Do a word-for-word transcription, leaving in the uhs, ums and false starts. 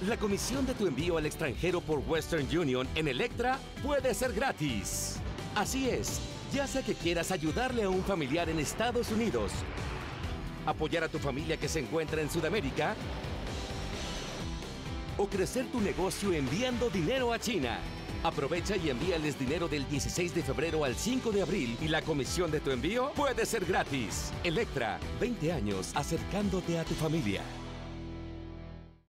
La comisión de tu envío al extranjero por Western Union en Electra puede ser gratis. Así es, ya sea que quieras ayudarle a un familiar en Estados Unidos, apoyar a tu familia que se encuentra en Sudamérica o crecer tu negocio enviando dinero a China. Aprovecha y envíales dinero del dieciséis de febrero al cinco de abril y la comisión de tu envío puede ser gratis. Electra, veinte años acercándote a tu familia.